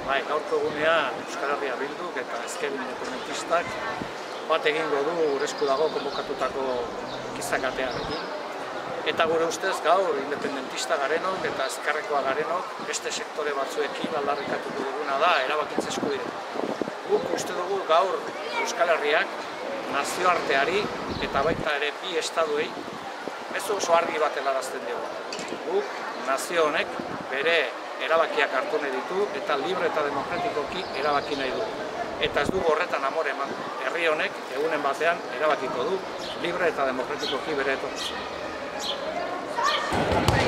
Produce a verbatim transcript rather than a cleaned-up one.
Bai, gaurko egunea Euskal Herria Bilduk eta Ezker Independentistak bat egingo du gure esku dago konbokatutako gizakatearekin. Eta gure ustez gaur independentista garenok eta ezkerrekoa garenok beste sektore batzuekin aldarrikatuko duguna da erabakitze eskubidea. Guk uste dugu gaur Euskal Herriak nazioarteari eta baita ere bi estaduei mezu oso argi bat helarazten diogu. Guk nazio honek bere erabakiak hartu nahi ditu eta libre eta demokratikoki erabaki nahi du. Eta ez dugu horretan amore eman. Herri honek egunen batean erabakiko du libre eta demokratikoki bere etorkizuna.